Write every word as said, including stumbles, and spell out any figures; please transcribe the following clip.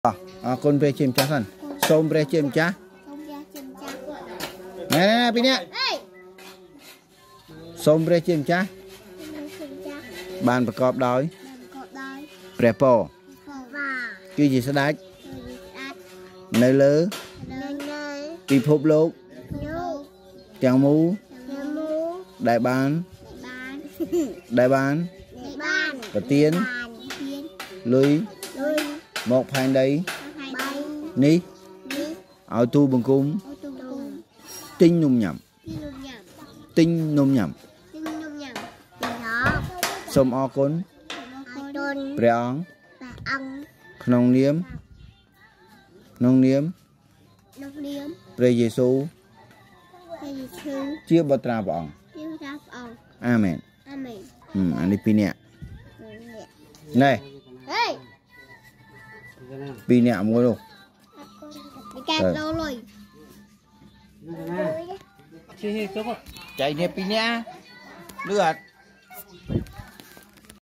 à, con về chim chá thân xôm về chim chá nè nè bên nè xôm về chim chá bànประกอบដោយព្រះពរគឺជាស្ដេចនៅលើពិភពលោកទាំងមូលដែលបានដែលបានប្រទានលុយមកផែនដីនេះឲ្យទូបង្គំទិញនំញ៉ាំទិញនំញ៉ាំសូមអរគុណព្រះអង្គក្នុងនាមក្នុងនាមព្រះយេស៊ូវជាបុត្រាព្រះអង្គអាមែនអានេះពីរនាក់ណែពីរនាក់មួយនោះកែដោលុយចៃនេះពីរនាក់លឺអត់